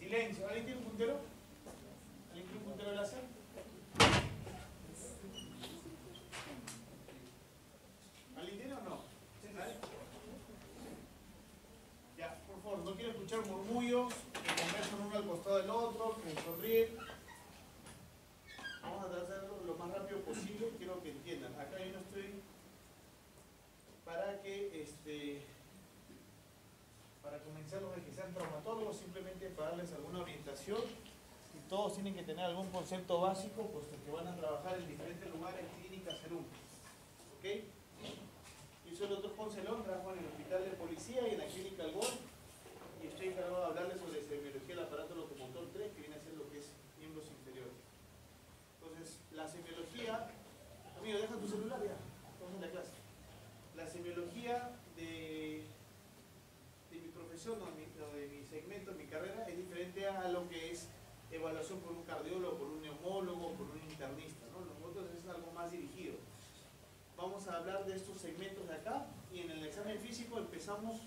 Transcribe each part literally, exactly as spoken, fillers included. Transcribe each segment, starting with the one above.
Silencio. ¿Alguien tiene un puntero? ¿Alguien tiene un puntero de láser? ¿Alguien tiene o no? ¿Alguien? Ya, por favor, no quiero escuchar murmullos, que conversan uno al costado del otro, que sonríen. Vamos a tratar de hacerlo lo más rápido posible, quiero que entiendan. Acá yo no estoy para que este para convencerlos de que sean traumatólogos, simplemente para darles alguna orientación, y todos tienen que tener algún concepto básico, puesto que van a trabajar en diferentes lugares, clínicas, salud. ¿Ok? Yo soy el doctor Poncelón, trabajo en el hospital de policía y en la clínica Algón, y estoy encargado de hablarles sobre semiología del aparato locomotor tres, que viene a ser lo que es miembros inferiores. Entonces, la semiología, amigo, deja tu celular ya, estamos en la clase. La semiología de, de mi profesión, o de mi, o de mi segmento, mi carrera, es diferente a lo que es evaluación por un cardiólogo, por un neumólogo, por un internista, ¿no? Nosotros es algo más dirigido. Vamos a hablar de estos segmentos de acá, y en el examen físico empezamos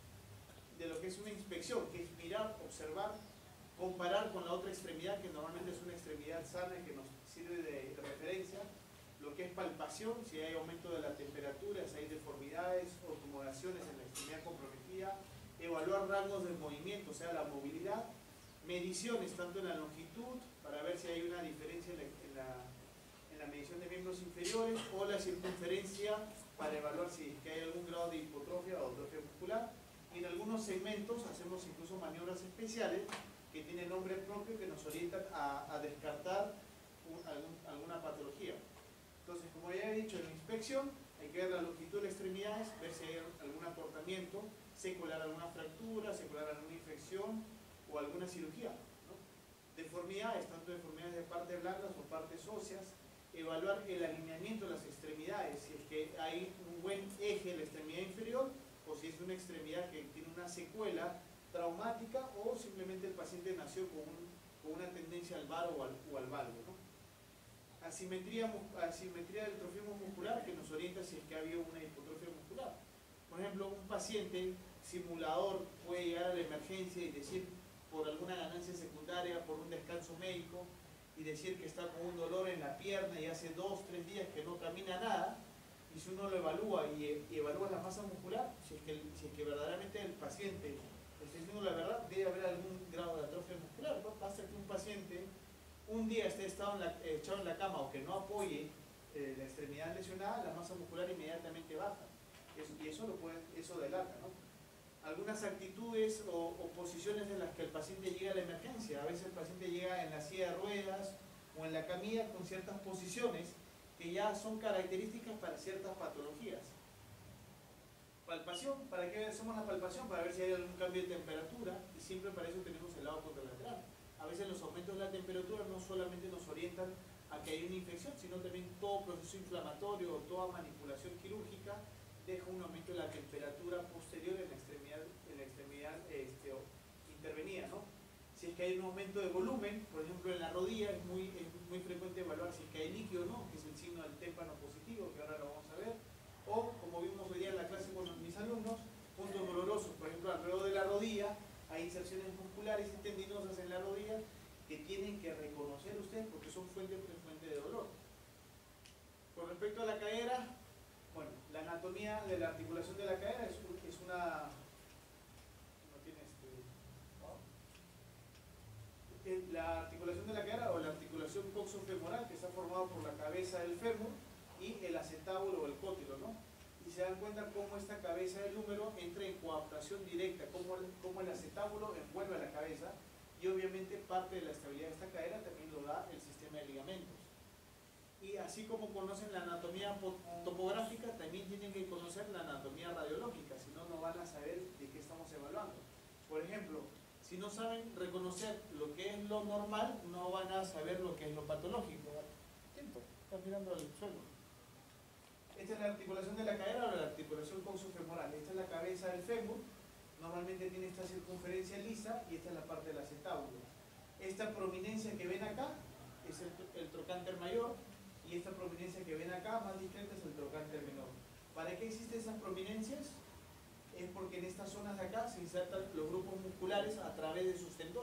de lo que es una inspección, que es mirar, observar, comparar con la otra extremidad, que normalmente es una extremidad sana que nos sirve de referencia, lo que es palpación, si hay aumento de la temperatura, si hay deformidades o acomodaciones en la extremidad comprometida, evaluar rangos de movimiento, o sea, la movilidad, mediciones tanto en la longitud, para ver si hay una diferencia en la, en la, en la medición de miembros inferiores, o la circunferencia, para evaluar si es que hay algún grado de hipotrofia o atrofia muscular, y en algunos segmentos hacemos incluso maniobras especiales, que tienen nombre propio, que nos orientan a, a descartar un, algún, alguna patología. Entonces, como ya he dicho, en la inspección hay que ver la longitud de las extremidades, ver si hay algún acortamiento, secular alguna fractura, secular alguna infección o alguna cirugía, ¿no? Deformidades, tanto deformidades de partes blandas o partes óseas, evaluar el alineamiento de las extremidades, si es que hay un buen eje en la extremidad inferior o si es una extremidad que tiene una secuela traumática o simplemente el paciente nació con, un, con una tendencia al var o al, o al valgo, ¿no? Asimetría, asimetría del trofismo muscular, que nos orienta si es que ha habido una hipotrofia muscular. Por ejemplo, un paciente simulador puede llegar a la emergencia y decir, por alguna ganancia secundaria, por un descanso médico, y decir que está con un dolor en la pierna y hace dos, tres días que no camina nada, y si uno lo evalúa y, y evalúa la masa muscular, si es, que, si es que verdaderamente el paciente está diciendo la verdad, debe haber algún grado de atrofia muscular. ¿No? Pasa que un paciente un día esté estado en la, eh, echado en la cama o que no apoye eh, la extremidad lesionada, la masa muscular inmediatamente baja. Eso, y eso lo puede, eso delata, ¿no? Algunas actitudes o, o posiciones en las que el paciente llega a la emergencia. A veces el paciente llega en la silla de ruedas o en la camilla con ciertas posiciones que ya son características para ciertas patologías. Palpación, ¿para qué hacemos la palpación? Para ver si hay algún cambio de temperatura, y siempre para eso tenemos el lado contralateral. A veces los aumentos de la temperatura no solamente nos orientan a que hay una infección, sino también todo proceso inflamatorio o toda manipulación quirúrgica deja un aumento de la temperatura posterior en la extremidad, en la extremidad este, intervenida, ¿no? Si es que hay un aumento de volumen, por ejemplo en la rodilla es muy, es muy frecuente evaluar si es que hay líquido o no, que es el signo del témpano positivo, que ahora lo vamos a ver, o como vimos hoy día en la clase con mis alumnos, puntos dolorosos, por ejemplo alrededor de la rodilla, hay inserciones musculares y tendinosas en la rodilla que tienen que reconocer ustedes porque son fuente, fuente de dolor. Con respecto a la cadera, bueno, la anatomía de la articulación de la cadera es, es una... no tiene este... La articulación de la cadera o la articulación coxofemoral, que está formada por la cabeza del fémur y el acetábulo o el cótilo, ¿no? Y se dan cuenta cómo esta cabeza del húmero entra en coaptación directa, cómo el, cómo el acetábulo envuelve a la cabeza, y obviamente parte de la estabilidad de esta cadera también lo da el sistema de ligamentos. Y así como conocen la anatomía topográfica, también tienen que conocer la anatomía radiológica, si no, no van a saber de qué estamos evaluando. Por ejemplo, si no saben reconocer lo que es lo normal, no van a saber lo que es lo patológico. Atento, estás mirando al suelo. Esta es la articulación de la cadera o la articulación coxofemoral. Esta es la cabeza del fémur, normalmente tiene esta circunferencia lisa, y esta es la parte del acetábulo. Esta prominencia que ven acá es el, el trocánter mayor, y esta prominencia que ven acá, más discreta, es el trocánter menor. ¿Para qué existen esas prominencias? Es porque en estas zonas de acá se insertan los grupos musculares a través de sus tendones.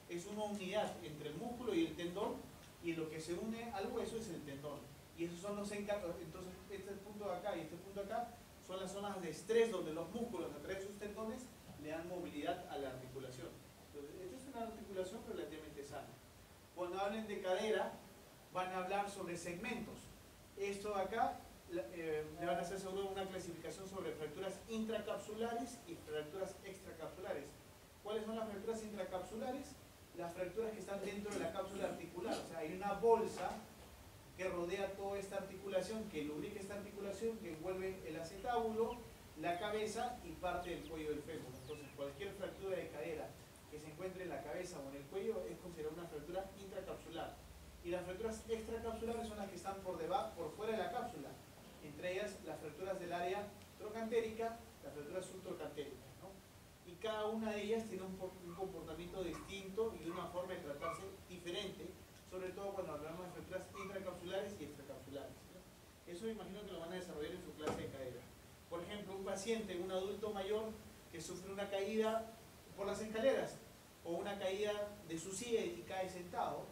es una unidad entre el músculo y el tendón, y lo que se une al hueso es el tendón. Y esos son los encargados. Entonces, este punto de acá y este punto de acá son las zonas de estrés donde los músculos a través de sus tendones le dan movilidad a la articulación. Entonces, esta es una articulación relativamente sana. Cuando hablen de cadera, van a hablar sobre segmentos. Esto de acá eh, le van a hacer seguro una clasificación sobre fracturas intracapsulares y fracturas extracapsulares. ¿Cuáles son las fracturas intracapsulares? Las fracturas que están dentro de la cápsula articular. O sea, hay una bolsa que rodea toda esta articulación, que lubrica esta articulación, que envuelve el acetábulo, la cabeza y parte del cuello del fémur. Entonces, cualquier fractura de cadera que se encuentre en la cabeza o en el cuello es considerada una fractura intracapsular. Y las fracturas extracapsulares son las que están por debajo, por fuera de la cápsula. Entre ellas, las fracturas del área trocantérica, las fracturas subtrocantéricas, ¿no? Y cada una de ellas tiene un, un comportamiento distinto y una forma de tratarse diferente, sobre todo cuando hablamos de fracturas intracapsulares y extracapsulares, ¿no? Eso me imagino que lo van a desarrollar en su clase de cadera. Por ejemplo, un paciente, un adulto mayor que sufre una caída por las escaleras o una caída de su silla y cae sentado,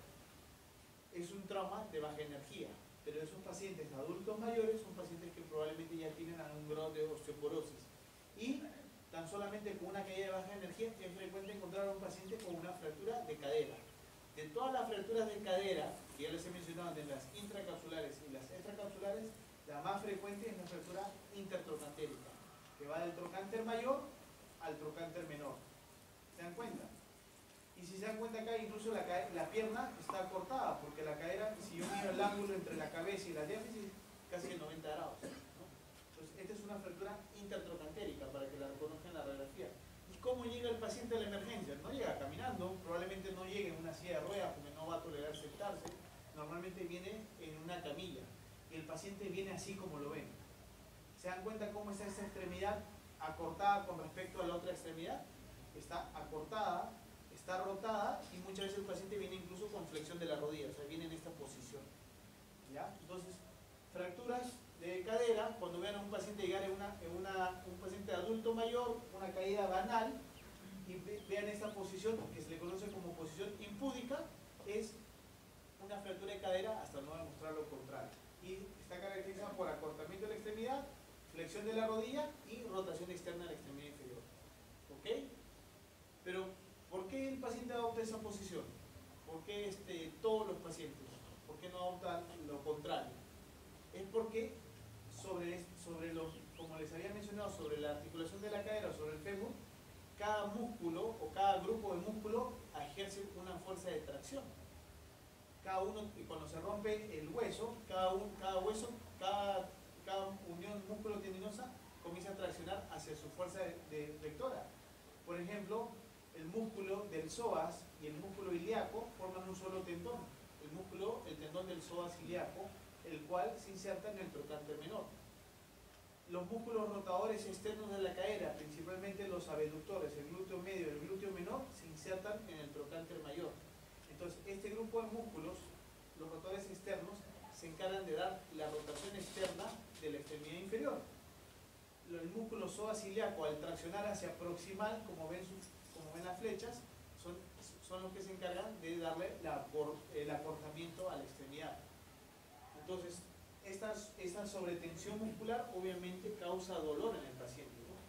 es un trauma de baja energía. Pero esos pacientes adultos mayores son pacientes que probablemente ya tienen algún grado de osteoporosis. Y tan solamente con una caída de baja energía es frecuente encontrar a un paciente con una fractura de cadera. De todas las fracturas de cadera, que ya les he mencionado, de las intracapsulares y las extracapsulares, la más frecuente es la fractura intertrocantérica, que va del trocánter mayor al trocánter menor. ¿Se dan cuenta? Y si se dan cuenta acá, incluso la, la pierna está cortada, porque la cadera, si yo miro el ángulo entre la cabeza y la diáfisis, casi de noventa grados, ¿no? Entonces, esta es una fractura intertrocantérica, para que la reconozcan en la radiografía. ¿Y cómo llega el paciente a la emergencia? No llega caminando, probablemente no llegue en una silla de ruedas, porque no va a tolerar sentarse. Normalmente viene en una camilla, y el paciente viene así como lo ven. ¿Se dan cuenta cómo está esta extremidad acortada con respecto a la otra extremidad? Está acortada, está rotada, y muchas veces el paciente viene incluso con flexión de la rodilla, o sea, viene en esta posición, ¿ya? Entonces, fracturas de cadera, cuando vean a un paciente llegar en, una, en una, un paciente adulto mayor, una caída banal, y vean esta posición, que se le conoce como posición impúdica, es una fractura de cadera hasta no demostrar lo contrario. Y está caracterizada por acortamiento de la extremidad, flexión de la rodilla y rotación externa de la extremidad inferior. ¿Ok? Pero, ¿por qué el paciente adopta esa posición? ¿Por qué este, todos los pacientes? ¿Por qué no adoptan lo contrario? Es porque sobre, sobre los, como les había mencionado, sobre la articulación de la cadera o sobre el fémur, cada músculo o cada grupo de músculo ejerce una fuerza de tracción. Cada uno, y cuando se rompe el hueso, cada, un, cada hueso, cada, cada unión músculo-tendinosa comienza a traccionar hacia su fuerza de, de vectora. Por ejemplo, el músculo del psoas y el músculo ilíaco forman un solo tendón. El músculo, el tendón del psoas ilíaco, el cual se inserta en el trocánter menor. Los músculos rotadores externos de la cadera, principalmente los abductores, el glúteo medio y el glúteo menor, se insertan en el trocánter mayor. Entonces, este grupo de músculos, los rotadores externos, se encargan de dar la rotación externa de la extremidad inferior. El músculo psoas ilíaco, al traccionar hacia proximal, como ven, como ven las flechas, son, son los que se encargan de darle la, el acortamiento a la extremidad. Entonces, esta, esta sobretensión muscular obviamente causa dolor en el paciente,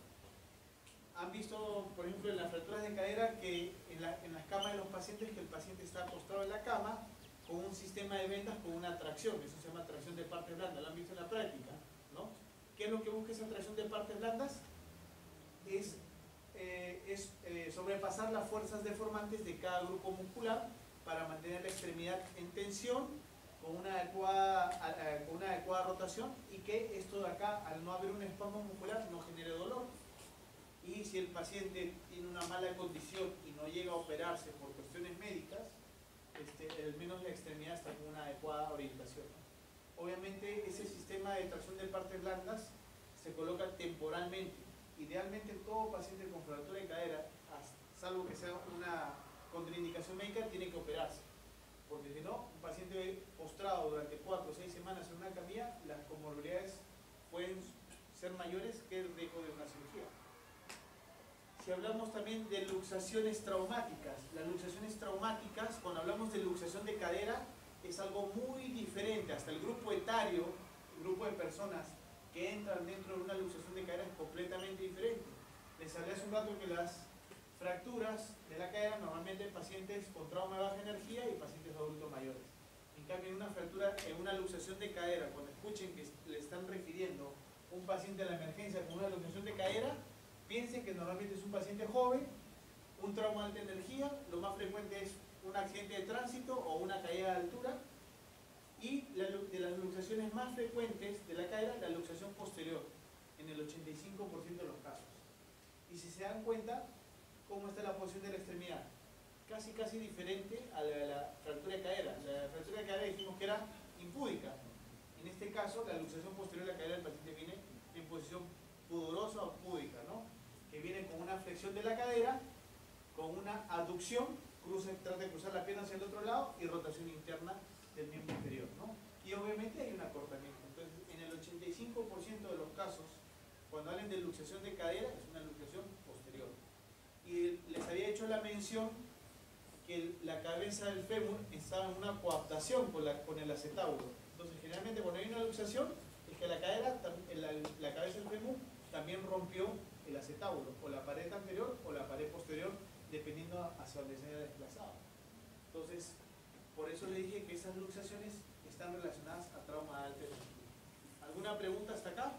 ¿no? Han visto, por ejemplo, en las fracturas de cadera, que en, la, en las camas de los pacientes, que el paciente está acostado en la cama con un sistema de vendas con una tracción. Eso se llama tracción de partes blandas. Lo han visto en la práctica, ¿no? ¿Qué es lo que busca esa tracción de partes blandas? Es, eh, es eh, sobrepasar las fuerzas deformantes de cada grupo muscular para mantener la extremidad en tensión, con una adecuada, eh, con una adecuada rotación, y que esto de acá, al no haber un espasmo muscular, no genere dolor. Y si el paciente tiene una mala condición y no llega a operarse por cuestiones médicas, este, al menos la extremidad está con una adecuada orientación. Obviamente ese sistema de tracción de partes blandas se coloca temporalmente. Idealmente todo paciente con fractura de cadera, salvo que sea una contraindicación médica, tiene que operarse. Porque si no, un paciente postrado durante cuatro o seis semanas en una camilla, las comorbilidades pueden ser mayores que el riesgo de una cirugía. si hablamos también de luxaciones traumáticas, las luxaciones traumáticas, cuando hablamos de luxación de cadera, es algo muy diferente. Hasta el grupo etario, el grupo de personas que entran dentro de una luxación de cadera es completamente diferente. Les hablé hace un rato que las fracturas de la cadera normalmente en pacientes con trauma de baja energía y pacientes adultos mayores. En cambio, en una fractura, en una luxación de cadera, cuando escuchen que le están refiriendo un paciente a la emergencia con una luxación de cadera, piensen que normalmente es un paciente joven, un trauma de alta energía, lo más frecuente es un accidente de tránsito o una caída de altura, y la, de las luxaciones más frecuentes de la cadera, la luxación posterior, en el ochenta y cinco por ciento de los casos. Y si se dan cuenta, ¿cómo está la posición de la extremidad? Casi, casi diferente a la de la fractura de cadera. La fractura de cadera dijimos que era impúdica. En este caso, la luxación posterior de la cadera del paciente viene en posición pudorosa o púdica, ¿no? Que viene con una flexión de la cadera, con una aducción, cruza, trata de cruzar la pierna hacia el otro lado y rotación interna del miembro inferior, ¿no? Y obviamente hay un acortamiento. Entonces, en el ochenta y cinco por ciento de los casos, cuando hablen de luxación de cadera, es una luxación posterior. Y les había hecho la mención que la cabeza del fémur estaba en una coaptación con, la, con el acetábulo. Entonces, generalmente cuando hay una luxación, es que la cadera, la, la cabeza del fémur también rompió el acetábulo, o la pared anterior o la pared posterior, dependiendo hacia donde se haya desplazado. Entonces, por eso le dije que esas luxaciones están relacionadas a trauma de alta energía. ¿Alguna pregunta hasta acá?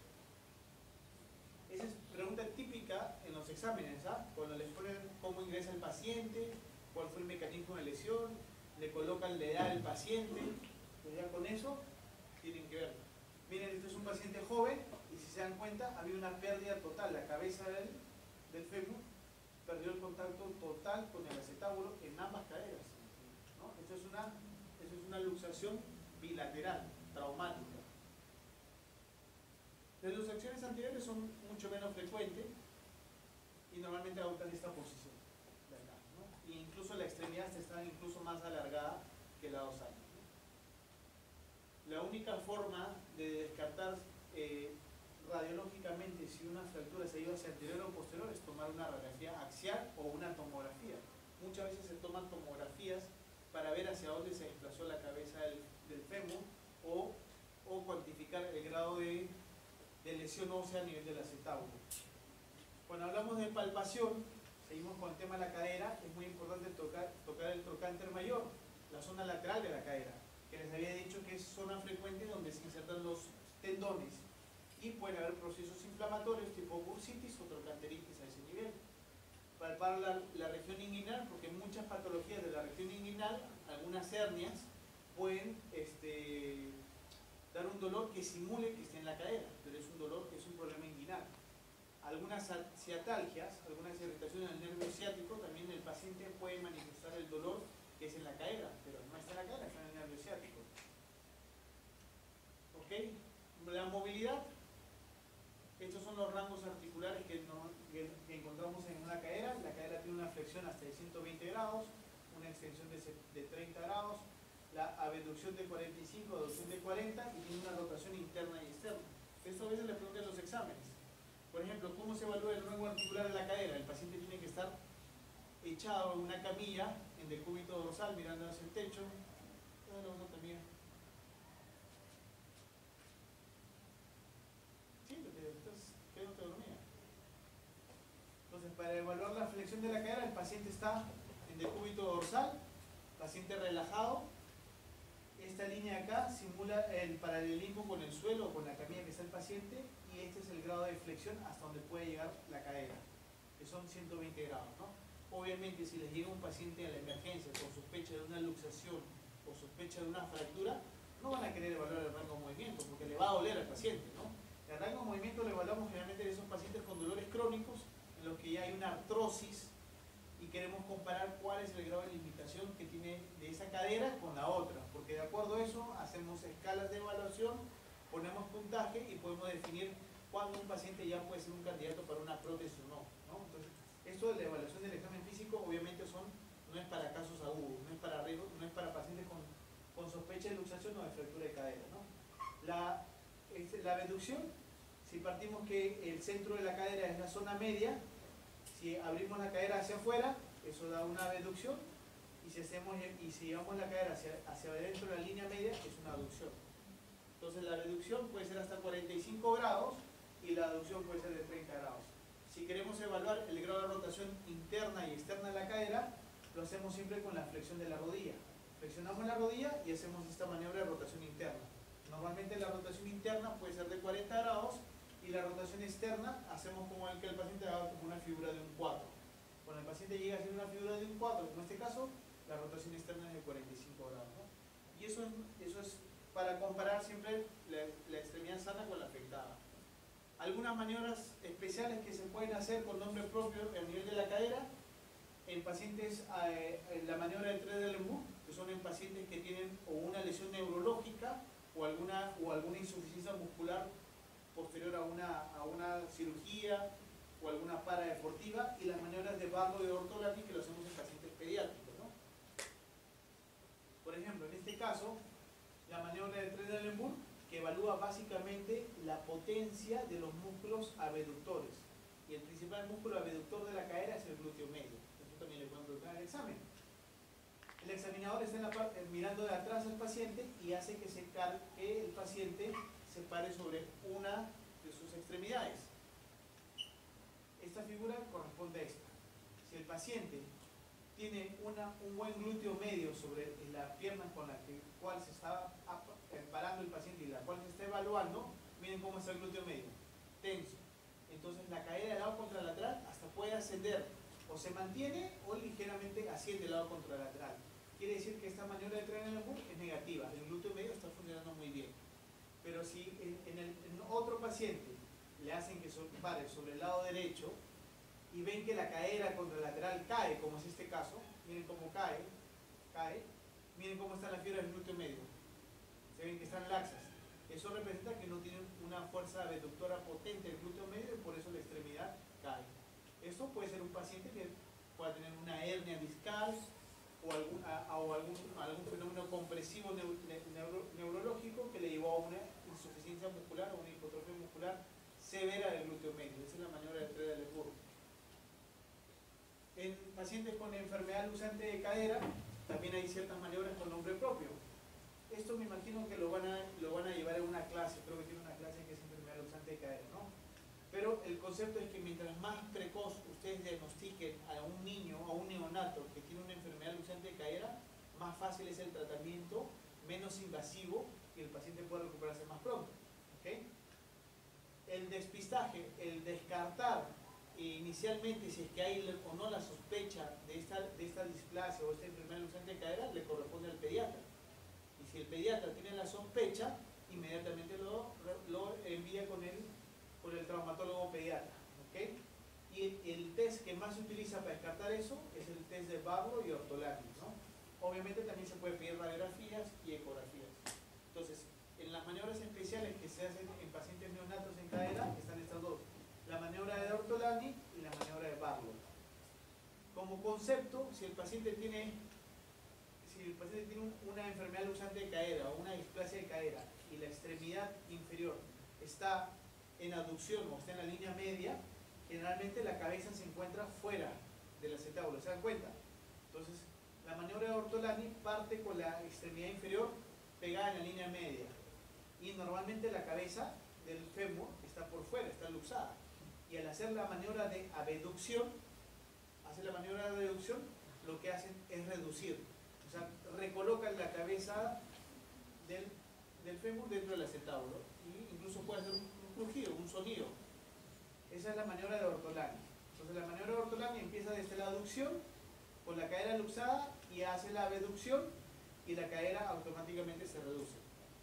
Esa es pregunta típica en los exámenes, ¿ah? Cuando les ponen cómo ingresa el paciente, cuál fue el mecanismo de lesión, le colocan la edad del paciente, pues ya con eso tienen que ver. Miren, este es un paciente joven y si se dan cuenta, había una pérdida total. La cabeza del, del fémur perdió el contacto total con el acetábulo en ambas caderas, ¿no? Esto es una, esto es una luxación bilateral, traumática. Las luxaciones anteriores son mucho menos frecuentes y normalmente adoptan esta posición de acá, ¿no? E incluso la extremidad está incluso más alargada que la dorsal, ¿no? La única forma de descartar eh, radiológicamente si una fractura se iba hacia anterior o posterior es tomar una radiografía axial o una tomografía. Muchas veces se toman tomografías para ver hacia dónde se desplazó la cabeza del, del fémur o, o cuantificar el grado de de lesión ósea a nivel del acetábulo. Cuando hablamos de palpación, seguimos con el tema de la cadera, es muy importante tocar, tocar el trocánter mayor, la zona lateral de la cadera, que les había dicho que es zona frecuente donde se insertan los tendones y pueden haber procesos inflamatorios tipo bursitis o trocanteritis a ese nivel. Palpar la, la región inguinal, porque muchas patologías de la región inguinal, algunas hernias, pueden este, dar un dolor que simule que esté en la cadera, pero es un dolor que es un problema inguinal. Algunas ciatalgias, algunas irritaciones en el nervio ciático, también el paciente puede manifestar el dolor que es en la cadera, pero no está en la cadera, está en el nervio ciático. ¿Ok? La movilidad. Estos son los rangos articulares que, no, que, que encontramos en una cadera. La cadera tiene una flexión hasta de ciento veinte grados, una extensión de, de treinta grados, la abducción de cuarenta y cinco, aducción de cuarenta y tiene una rotación interna y externa. Esto a veces le preguntan en los exámenes. Por ejemplo, ¿cómo se evalúa el rango articular de la cadera? El paciente tiene que estar echado en una camilla en decúbito dorsal mirando hacia el techo. También. Sí, entonces, ¿qué no te dormía? Entonces, para evaluar la flexión de la cadera, el paciente está en decúbito dorsal, paciente relajado. Esta línea de acá simula el paralelismo con el suelo o con la camilla que está el paciente y este es el grado de flexión hasta donde puede llegar la cadera, que son ciento veinte grados, ¿no? Obviamente, si les llega un paciente a la emergencia con sospecha de una luxación o sospecha de una fractura, no van a querer evaluar el rango de movimiento porque le va a doler al paciente, ¿no? El rango de movimiento lo evaluamos generalmente de esos pacientes con dolores crónicos en los que ya hay una artrosis y queremos comparar cuál es el grado de limitación que tiene de esa cadera con la otra, porque de acuerdo a eso hacemos escalas de evaluación, ponemos puntaje y podemos definir cuándo un paciente ya puede ser un candidato para una prótesis o no, ¿no? Entonces, esto de la evaluación del examen físico obviamente son, no es para casos agudos, no es para riesgo, no es para pacientes con, con sospecha de luxación o de fractura de cadera, ¿no? La, la abducción, si partimos que el centro de la cadera es la zona media, Si abrimos la cadera hacia afuera, eso da una abducción, y si, hacemos, y si llevamos la cadera hacia, hacia adentro de la línea media, es una aducción. Entonces la reducción puede ser hasta cuarenta y cinco grados y la aducción puede ser de treinta grados. Si queremos evaluar el grado de rotación interna y externa de la cadera, lo hacemos siempre con la flexión de la rodilla. Flexionamos la rodilla y hacemos esta maniobra de rotación interna. Normalmente la rotación interna puede ser de cuarenta grados y la rotación externa hacemos como el que el paciente haga como una figura de un cuatro. Cuando el paciente llega a hacer una figura de un cuatro, como en este caso, la rotación externa es de cuarenta y cinco grados, ¿no? Y eso, eso es para comparar siempre la, la extremidad sana con la afectada. Algunas maniobras especiales que se pueden hacer con nombre propio a nivel de la cadera, en pacientes, eh, la maniobra de tres de Lembourg, que son en pacientes que tienen o una lesión neurológica o alguna, o alguna insuficiencia muscular posterior a una, a una cirugía o alguna para deportiva, y las maniobras de Barlow y de Ortolani, que lo hacemos en pacientes pediátricos, ¿no? Por ejemplo, en este caso, la maniobra de tres de Lembourg, que evalúa básicamente la potencia de los músculos abductores. Y el principal músculo abductor de la cadera es el glúteo medio. Eso también le pueden preguntar en el examen. El examinador está en la parte, mirando de atrás al paciente y hace que, se car que el paciente se pare sobre una de sus extremidades. Esta figura corresponde a esta. Si el paciente tiene una, un buen glúteo medio sobre la pierna con la que, cual se está parando el paciente y la cual se está evaluando, miren cómo está el glúteo medio, tenso. Entonces la caída del lado contralateral hasta puede ascender, o se mantiene o ligeramente asciende el lado contralateral. Quiere decir que esta maniobra de tres de Lembourg es negativa, el glúteo medio está funcionando muy bien. Pero si en, en, el, en otro paciente le hacen que se pare sobre el lado derecho y ven que la cadera contralateral cae, como es este caso, miren cómo cae, cae, miren cómo están las fibras del glúteo medio, se ven que están laxas. Eso representa que no tienen una fuerza abductora potente el glúteo medio y por eso la extremidad cae. Esto puede ser un paciente que pueda tener una hernia discal o algún, a, o algún, algún fenómeno compresivo neuro, neuro, neurológico que le llevó a una insuficiencia muscular o una hipotrofia muscular severa del glúteo medio. Esa es la maniobra de tres de Lembourg. En pacientes con enfermedad luxante de cadera también hay ciertas maniobras con nombre propio. Esto me imagino que lo van a, lo van a llevar a una clase, creo que tiene una clase que es enfermedad luxante de cadera, ¿no? Pero el concepto es que mientras más precoz ustedes diagnostiquen a un niño, a un neonato que tiene una enfermedad luxante de cadera, más fácil es el tratamiento, menos invasivo y el paciente puede recuperarse más pronto, ¿okay? El despistaje, el descartar inicialmente si es que hay o no la sospecha de esta, de esta displasia o esta enfermedad luxante de cadera, le corresponde al pediatra. Y si el pediatra tiene la sospecha, inmediatamente lo, lo envía con el, con el traumatólogo pediatra, ¿okay? Y el, el test que más se utiliza para descartar eso es el test de Barlow y Ortolani, ¿no? Obviamente también se puede pedir radiografías y ecografías. Entonces, en las maniobras especiales que se hacen en pacientes neonatos en cadera están estas dos: la maniobra de Ortolani y la maniobra de Barlow. Como concepto, si el paciente tiene, si el paciente tiene un, una enfermedad luxante de cadera o una displasia de cadera y la extremidad inferior está en aducción o está en la línea media, generalmente la cabeza se encuentra fuera del acetábulo, ¿se dan cuenta? Entonces, la maniobra de Ortolani parte con la extremidad inferior pegada en la línea media y normalmente la cabeza del fémur está por fuera, está luxada. Y al hacer la maniobra de abducción, hacer la maniobra de abducción, lo que hacen es reducir, o sea, recolocan la cabeza del, del fémur dentro del acetábulo y incluso puede hacer un, un crujido, un sonido. Esa es la maniobra de Ortolani. Entonces la maniobra de Ortolani empieza desde la aducción con la cadera luxada y hace la abducción y la cadera automáticamente se reduce.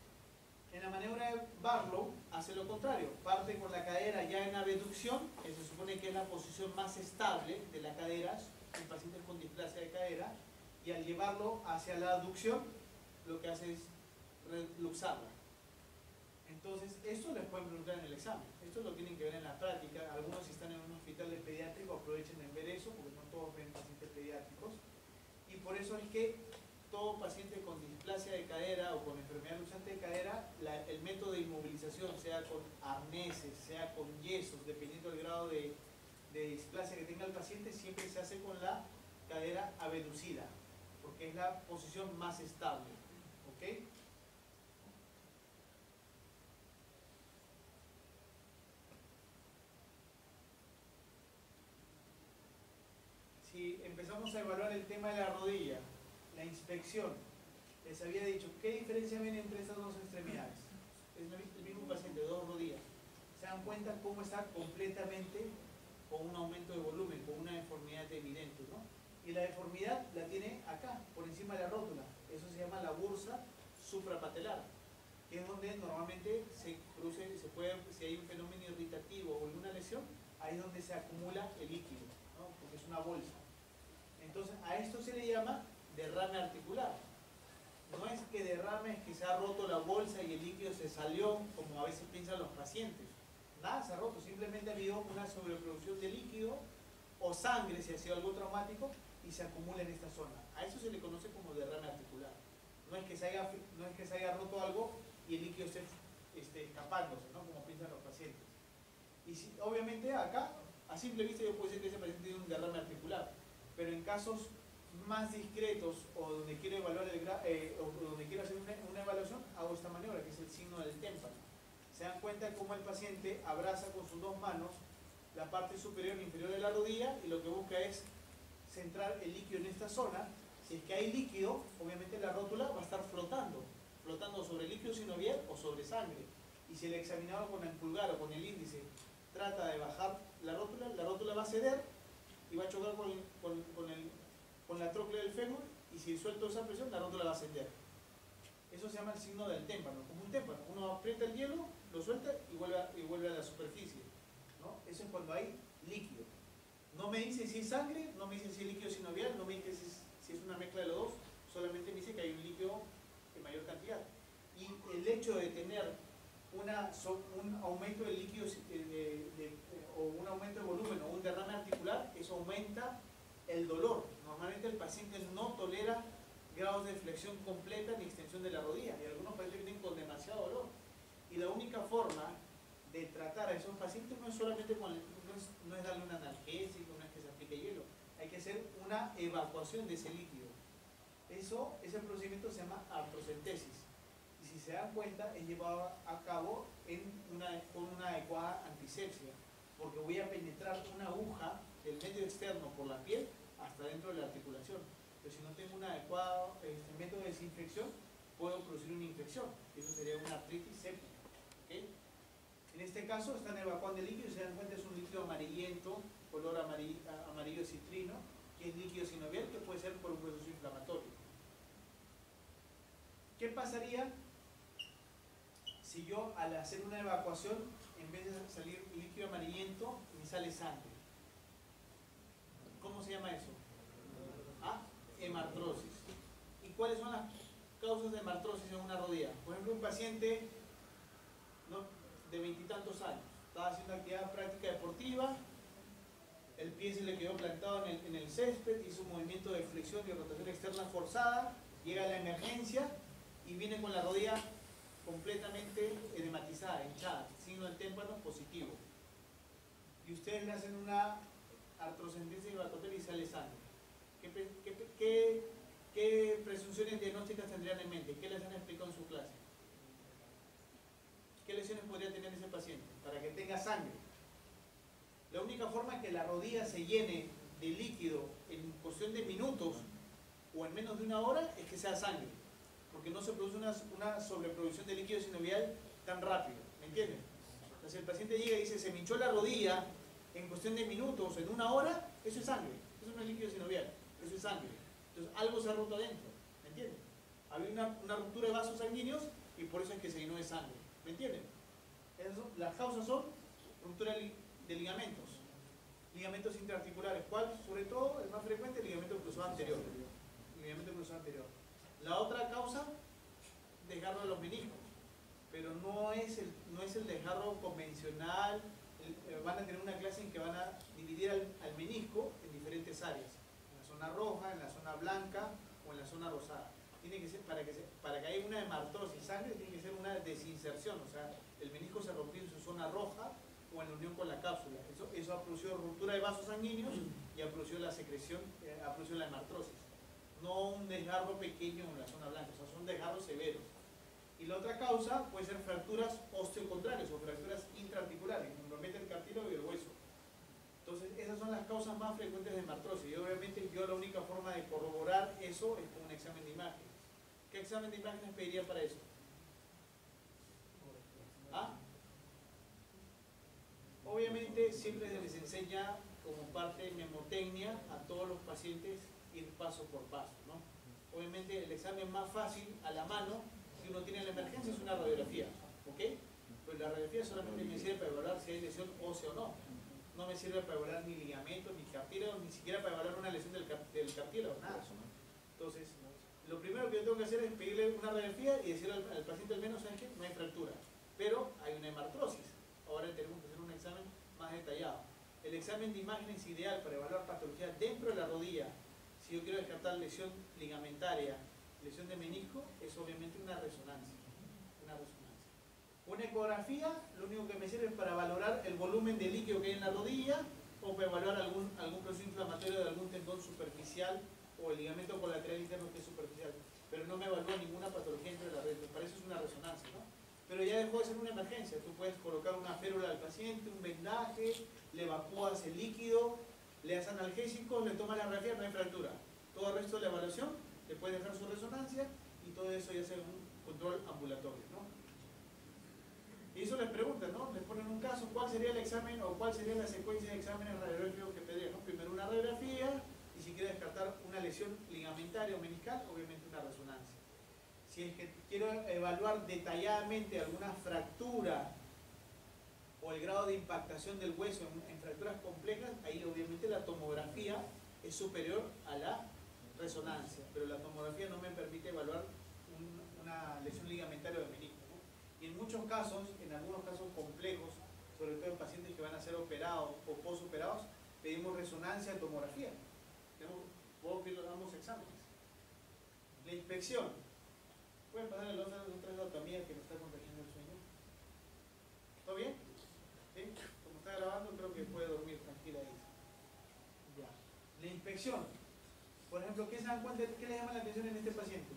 En la maniobra de Barlow hace lo contrario, parte con la cadera ya en abducción, que se supone que es la posición más estable de la cadera en pacientes con displasia de cadera, y al llevarlo hacia la aducción lo que hace es luxarla. Entonces, esto les pueden preguntar en el examen, esto lo tienen que ver en la práctica. Algunos, si están en un hospital de pediátrico, aprovechen en ver eso, porque no todos ven pacientes pediátricos, y por eso es que todo paciente con displasia de cadera o con enfermedad luxante de cadera, la, el método de inmovilización, sea con arneses, sea con yesos, dependiendo del grado de, de displasia que tenga el paciente siempre se hace con la cadera abducida, porque es la posición más estable. ¿Ok? Si empezamos a evaluar el tema de la rodilla, la inspección, les había dicho, ¿qué diferencia ven entre estas dos extremidades? Es el mismo paciente, dos rodillas. Se dan cuenta cómo está completamente con un aumento de volumen, con una deformidad evidente, ¿no? Y la deformidad la tiene acá, por encima de la rótula. Eso se llama la bursa suprapatelar, que es donde normalmente se produce, se puede, si hay un fenómeno irritativo o alguna lesión, ahí es donde se acumula el líquido, ¿no? Porque es una bolsa. Entonces, a esto se le llama derrame articular. No es que derrame, es que se ha roto la bolsa y el líquido se salió, como a veces piensan los pacientes. Nada se ha roto, simplemente ha habido una sobreproducción de líquido o sangre, si ha sido algo traumático, y se acumula en esta zona. A eso se le conoce como derrame articular. No es que se haya, no es que se haya roto algo y el líquido esté, esté escapándose, ¿no? Como piensan los pacientes. Y si, obviamente acá, a simple vista yo puedo decir que ese paciente tiene un derrame articular, pero en casos más discretos o donde quiero evaluar el gra eh, o donde quiero hacer una, una evaluación, hago esta maniobra, que es el signo del témpano. Se dan cuenta cómo el paciente abraza con sus dos manos la parte superior e inferior de la rodilla y lo que busca es centrar el líquido en esta zona. Si es que hay líquido, obviamente la rótula va a estar flotando, flotando sobre el líquido sinovial o sobre sangre. Y si el examinador con el pulgar o con el índice trata de bajar la rótula, la rótula va a ceder y va a chocar con, el, con, con, el, con la tróclea del fémur, y si suelto esa presión, la rótula va a ascender. Eso se llama el signo del témpano, como un témpano. Uno aprieta el hielo, lo suelta y vuelve a, y vuelve a la superficie, ¿no? Eso es cuando hay líquido. No me dice si es sangre, no me dice si es líquido sinovial, no me dice si es, si es una mezcla de los dos, solamente me dice que hay un líquido en mayor cantidad. Y el hecho de tener una, un aumento de líquido de, de, de, o un aumento de volumen o un derrame articular, eso aumenta el dolor. Normalmente el paciente no tolera grados de flexión completa ni extensión de la rodilla, y algunos pacientes vienen con demasiado dolor. Y la única forma de tratar a esos pacientes no es solamente con, no es, no es darle un analgésico, no es que se aplique hielo, hay que hacer una evacuación de ese líquido. Eso, ese procedimiento se llama artrocentesis, y si se dan cuenta es llevado a cabo en una, con una adecuada antisepsia, porque voy a penetrar una aguja del medio externo por la piel hasta dentro de la articulación. Pero si no tengo un adecuado este, método de desinfección, puedo producir una infección. Eso sería una artritis séptica. ¿Okay? En este caso están evacuando el líquido y se dan cuenta es un líquido amarillento, color amarillo, amarillo citrino, que es líquido sinovial, que puede ser por un proceso inflamatorio. ¿Qué pasaría si yo al hacer una evacuación, en vez de salir líquido amarillento, me sale sangre? ¿Cómo se llama eso? ¿Ah? Hemartrosis. ¿Y cuáles son las causas de hemartrosis en una rodilla? Por ejemplo, un paciente, ¿no?, de veintitantos años, estaba haciendo actividad práctica deportiva, el pie se le quedó plantado en el, en el césped, hizo un movimiento de flexión y rotación externa forzada, llega a la emergencia y viene con la rodilla completamente edematizada, hinchada, signo del témpano positivo. Y ustedes le hacen una artrocentesis de Bacotera y sale sangre. ¿Qué, qué, qué, ¿Qué presunciones diagnósticas tendrían en mente? ¿Qué les han explicado en su clase? ¿Qué lesiones podría tener ese paciente para que tenga sangre? La única forma que la rodilla se llene de líquido en cuestión de minutos o en menos de una hora es que sea sangre, porque no se produce una, una sobreproducción de líquido sinovial tan rápido, ¿me entienden? Entonces el paciente llega y dice, se me hinchó la rodilla en cuestión de minutos, en una hora, eso es sangre, eso no es líquido sinovial, eso es sangre. Entonces algo se ha roto adentro, ¿me entienden? Había una, una ruptura de vasos sanguíneos y por eso es que se llenó de sangre, ¿me entienden? Eso, las causas son ruptura de ligamentos, ligamentos interarticulares, ¿cuál? Sobre todo, el más frecuente, el ligamento cruzado anterior. El ligamento cruzado anterior. La otra causa, desgarro de los meniscos, pero no es el, no es el desgarro convencional. El, eh, van a tener una clase en que van a dividir al, al menisco en diferentes áreas, en la zona roja, en la zona blanca o en la zona rosada. Tiene que ser, para que, se, para que haya una hemartrosis sangre, tiene que ser una desinserción, o sea, el menisco se rompió en su zona roja o en la unión con la cápsula. Eso, eso ha producido ruptura de vasos sanguíneos y ha producido la secreción, eh, ha producido la hemartrosis. No un desgarro pequeño en la zona blanca, o sea, son desgarros severos. Y la otra causa puede ser fracturas osteocondrarias o fracturas intraarticulares, que comprometen el cartílago y el hueso. Entonces, esas son las causas más frecuentes de hemartrosis. Y obviamente yo la única forma de corroborar eso es con un examen de imagen. ¿Qué examen de imágenes pediría para eso? ¿Ah? Obviamente siempre se les enseña como parte de memotecnia a todos los pacientes ir paso por paso, ¿no? Obviamente el examen más fácil a la mano, si uno tiene la emergencia, es una radiografía, ¿ok? Pues la radiografía solamente me sirve para evaluar si hay lesión ósea o no. No me sirve para evaluar ni ligamentos, ni cartílago, ni siquiera para evaluar una lesión del, car del cartílago, nada. Entonces, lo primero que yo tengo que hacer es pedirle una radiografía y decirle al, al paciente al menos, ¿sabes qué? No hay fractura, pero hay una hemartrosis. Ahora tenemos que hacer un examen más detallado. El examen de imagen es ideal para evaluar patología dentro de la rodilla. Si yo quiero descartar lesión ligamentaria, lesión de menisco, es obviamente una resonancia. Una resonancia. Una ecografía, lo único que me sirve es para valorar el volumen de líquido que hay en la rodilla o para evaluar algún, algún proceso inflamatorio de algún tendón superficial o el ligamento colateral interno que es superficial. Pero no me evalúa ninguna patología dentro de la red. Para eso es una resonancia, ¿no? Pero ya dejó de ser una emergencia. Tú puedes colocar una férula al paciente, un vendaje, le evacúas el líquido, le das analgésicos, le tomas la radiografía, no hay fractura. Todo el resto de la evaluación le puedes dejar su resonancia y todo eso ya sea un control ambulatorio, ¿no? Y eso les preguntan, ¿no? Les ponen un caso, ¿cuál sería el examen o cuál sería la secuencia de exámenes radiográficos que pediría, ¿no? Primero una radiografía y si quiere descartar una lesión ligamentaria o meniscal, obviamente una resonancia. Si es que quiero evaluar detalladamente alguna fractura o el grado de impactación del hueso en, en fracturas complejas, ahí obviamente la tomografía es superior a la resonancia, pero la tomografía no me permite evaluar un, una lesión ligamentaria o de menisco, ¿no? Y en muchos casos, en algunos casos complejos, sobre todo en pacientes que van a ser operados o posoperados, pedimos resonancia y tomografía. Tenemos, puedo pedir ambos exámenes. La inspección. Pueden pasar el otro anatomía que nos está contagiando el sueño. ¿Todo bien? ¿Sí? Como está grabando, creo que puede dormir tranquila ahí. Ya. La inspección. Por ejemplo, ¿qué se dan cuenta? ¿Qué le llama la atención en este paciente?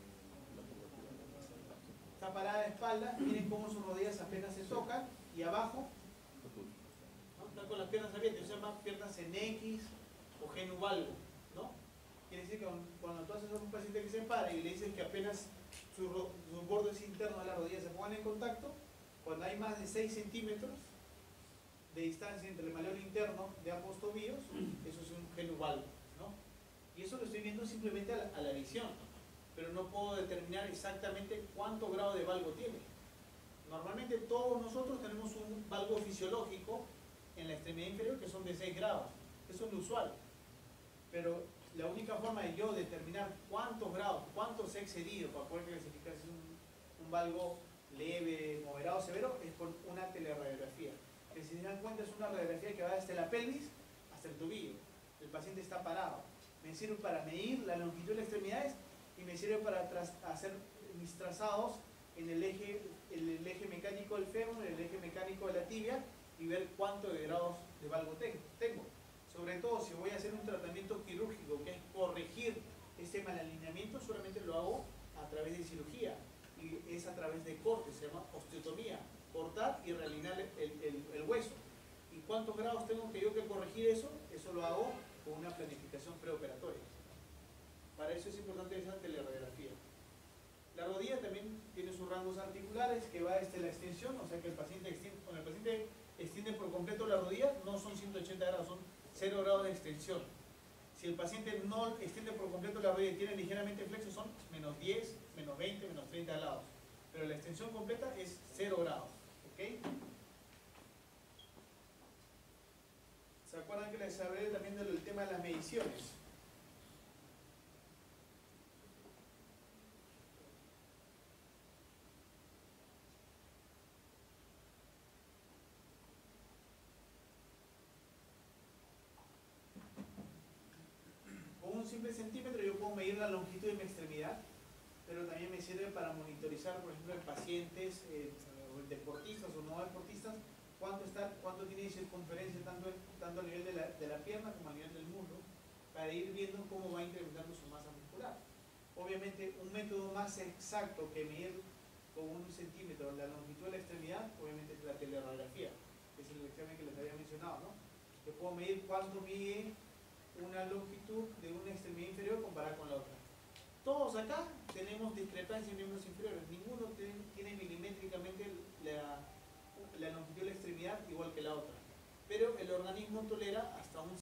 Está parada de espalda, miren cómo sus rodillas apenas se tocan y abajo, ¿no? Están con las piernas abiertas, se llama piernas en X o genuvalgo, ¿no? Quiere decir que cuando tú haces a un paciente que se para y le dices que apenas sus, sus bordes internos de la rodilla se pongan en contacto, cuando hay más de seis centímetros de distancia entre el malleolo interno de ambos tobillos, eso es un genuvalgo, ¿no? Y eso lo estoy viendo simplemente a la, a la visión, pero no puedo determinar exactamente cuánto grado de valgo tiene. Normalmente todos nosotros tenemos un valgo fisiológico en la extremidad inferior que son de seis grados, eso es lo usual, pero la única forma de yo determinar cuántos grados, cuántos he excedido para poder clasificar si es un, un valgo leve, moderado, severo, es con una teleradiografía. Que si se dan cuenta es una radiografía que va desde la pelvis hasta el tobillo. El paciente está parado. Me sirve para medir la longitud de las extremidades y me sirve para hacer mis trazados en el eje, el, el eje mecánico del fémur, el eje mecánico de la tibia y ver cuánto de grados de valgo tengo. Sobre todo si voy a hacer un tratamiento quirúrgico, que es corregir este mal alineamiento, solamente lo hago a través de cirugía y es a través de corte, se llama osteotomía, cortar y realinear el, el, el hueso. ¿Y cuántos grados tengo que yo que corregir eso? Eso lo hago con una planificación preoperatoria. Para eso es importante esa teleradiografía. La rodilla también tiene sus rangos articulares que va desde la extensión, o sea que el paciente extiende, cuando el paciente extiende por completo la rodilla, no son ciento ochenta grados, son cero grados de extensión. Si el paciente no extiende por completo la rodilla y tiene ligeramente flexo, son menos diez, menos veinte, menos treinta grados. Pero la extensión completa es cero grados. ¿Okay? ¿Se acuerdan que les hablé también del tema de las mediciones? Con un simple centímetro yo puedo medir la longitud de mi extremidad, pero también me sirve para monitorizar, por ejemplo, en pacientes, eh, deportistas o no deportistas, cuánto, está, cuánto tiene de circunferencia tanto, tanto a nivel de la, de la pierna como a nivel del muslo, para ir viendo cómo va incrementando su masa muscular. Obviamente, un método más exacto que medir con un centímetro la longitud de la extremidad, obviamente es la teleradiografía, que es el examen que les había mencionado, ¿no? Que puedo medir cuánto mide una longitud de una extremidad inferior comparada con la otra. Todos acá tenemos discrepancia en miembros inferiores, ninguno tiene milimétricamente la, la longitud de la extremidad igual que la otra, pero el organismo tolera hasta un